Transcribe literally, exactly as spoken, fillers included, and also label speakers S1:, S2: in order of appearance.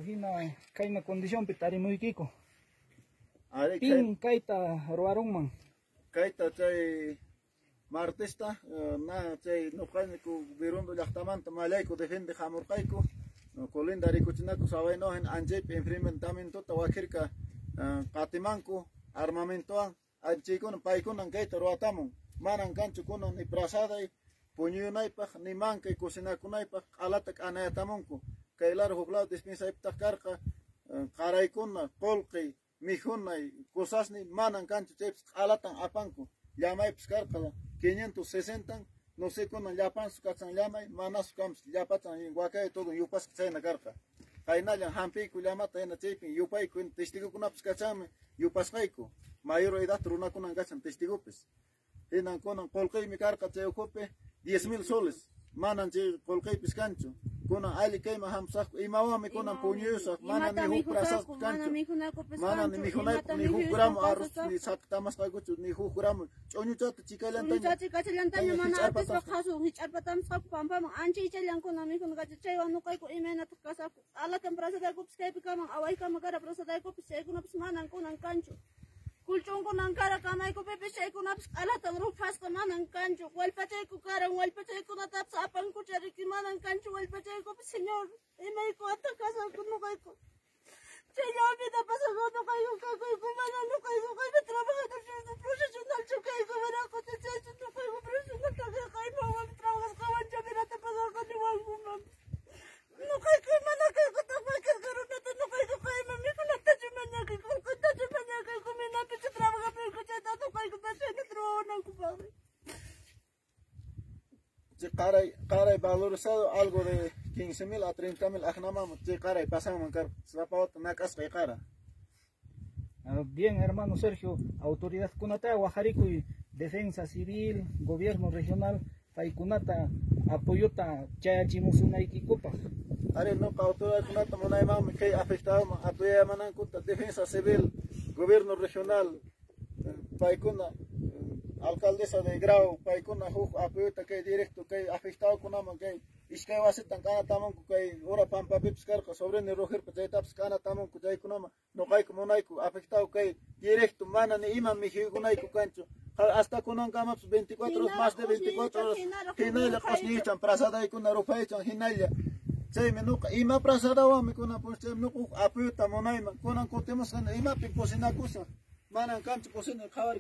S1: hina kaina condición pitari muy kiko.
S2: Ari
S1: Pin kaita ruarong man.
S2: kaita chay martesta na chay nuqaniku virundo llaqtamanta malayku defende hamurqayku colindaricuchinaku sawainohen anchaypi enfrentamento wakirka qatimanku armamentowan anchaykuna paykunan kayta ruwatamun manan kanchu kunan ni prasaday puñuyunaypaq ni mankay kusinakunaypaq q'alata k'anayatamunku kaylar huklado dispensaypitaq karqa qaraykuna qolqi mijunay kusasni manan kanchu chaypis q'alatan apanku llamaypis karqa quinientos sesenta no sé kunan llapansu kachan llamay manasu kamus llapachan wakay todo yupas chayna karqa kaynallan hampiyku llamata hina chaypin yupayku testigukunapis kachami yupasqayku mayor edad runakunan kachan testigupis hinan kunan qolqiymi karqa chay ukupi diez mil soles manan chay qolqiypis kanchu kunan ali kayma hamsaqku imawami kunan puñuyusaq manan ni huk prasaqku kanchu manan ni mijunaypaq ni huk gramo arroz ni saktamasqaykuchu ni huk gramo ch'uñuchata chikaylantaña
S3: ch'uñuchata chikaylantaña mana artisqa qasu hich'arpatamusqaku pampaman ancha ichallankuna mijunqachu chaywan nuqayku imaynata kasaqku alatan prasadaykupas kaypi kaman awaykama kara prasadaykupas chaykunapis manan kunan kanchu kulchunkunan kara kamaykupipis chaykunapis alatan rupasqa manan kanchu wallpachayku karan wallpachaykunatapis apankuchariki manan kanchu wallpachaykupis señor imayku ata kasaqku nuqayku señor vida pasaqku nuqayku kakuyku manan nuqayku kaypi trabajador profesional chukayku manaku chaychu nuqayku profesional kaypawami trabajasqawan chamirata pasaqqa niwankuman nuqayku mana kaykuta cualquier karunata nuqayku kayman mikunatachu mañakay kunkuntachu mañakay kuminapichu trabajapayku chayta nuqayku chayna trabajanakupaqmi
S2: chay qaray qaray valorizado algo de quince mil a treinta mil ajnamamun chay qaray pasanman karqa sapawata nak'asqa qara.
S1: Bien, hermano Sergio, autoridad kunata wajarikuy defensa civil, gobierno regional, paykunata apoyota chayachimusunaykikupas.
S2: Ari nuqa autoridad kunata munaymanmi kay afectado apoyamanankuta defensa civil, gobierno regional, paykuna alcaldesa de Grau, paykuna huk apoyota kay directo kay afectado kunaman kay iskay wasitan kanatamanku kay ura pampapipis karqa sobreni rojirpa chaytapis kanatamanku chaykunama nuqayku munayku afectado kay directo mana ni ima mijiykunayku kanchu hasta kunankamapas veinticuatro horas más de veinticuatro horas hinaylla qusnichan prasadaykuna rupaychan hinaylla chaymi nuqa ima prasadawami kunan pues chay nuqa apoyota munayman kunan kutimusqana imapi kusinakushan manan kanchu kusina qhawari